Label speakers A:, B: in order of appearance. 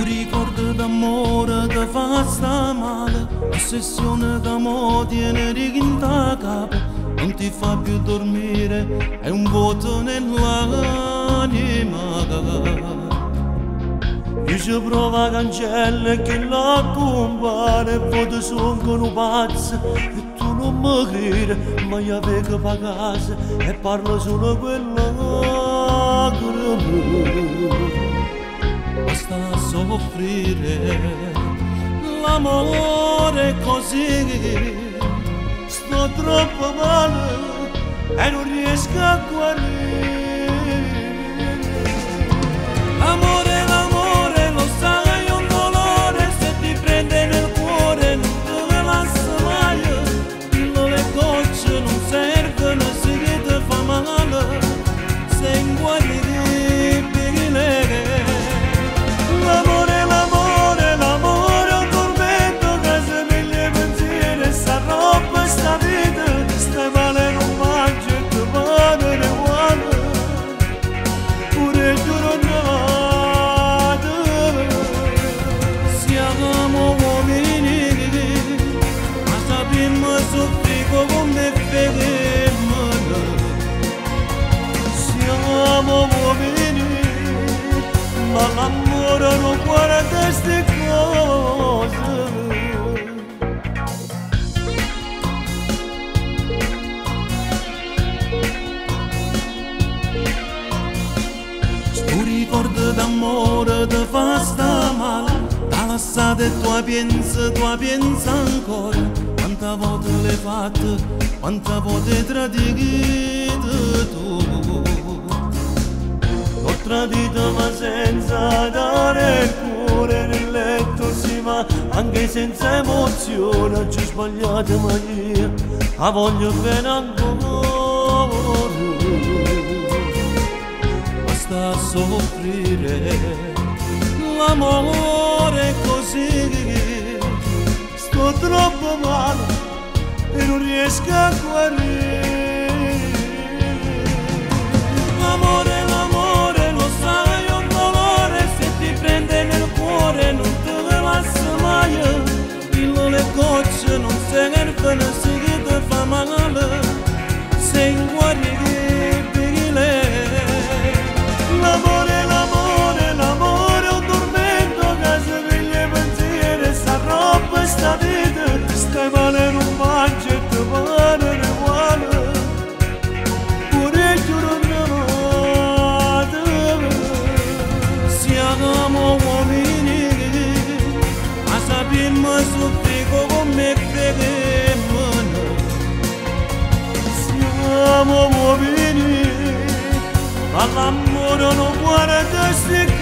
A: Tu ricordi d'amore ti fa sta male, l'ossessione d'amore tiene riginta capo, non ti fa più dormire, è un vuoto nell'anima. Io ci prova cancella che la compare, poi ti sono pazzi e tu non mi credi, ma io avevo pagato e parlo solo quella che basta soffrire, l'amore è così, sto troppo male e non riesco a guarire. L'amore, l'amore, lo sai, è un dolore, se ti prende nel cuore non te ne lascia mai, le gocce non servono se ti fa male, sei inguaribile. L'amore, l'amore, l'amore è un tormento che se mille pensieri sta roba, sta vita, stai male non mangi e ti male ne vuole, pure giornate. Siamo uomini, ma sappiamo soffrire come fermo. Siamo uomini, ma l'amore non guarda queste cose. Tu ricordi d'amore ti fa sta male, t'ha lasciato e tu pensa ancora, quante volte l'hai fatte, quante volte hai tradito tu. L'ho tradito ma senza dare il cuore, nel letto si va anche senza emozione, ci ho sbagliato ma io la voglio bene ancora. Basta soffrire, l'amore è così, sto troppo male e non riesco a guarire. L'amore, l'amore, lo sai, è un dolore, se ti prende nel cuore non te ne lascia mai, le gocce non servono se ti fa male, sei inguaribile. L'amore, l'amore, l'amore è un tormento che se mille pensieri sta roba, sta vita, stai male non mangi e ti male ne vuole, pure giornate. Siamo uomini, ma sappiamo soffrire come fermo. Siamo uomini, ma l'amore non guarda queste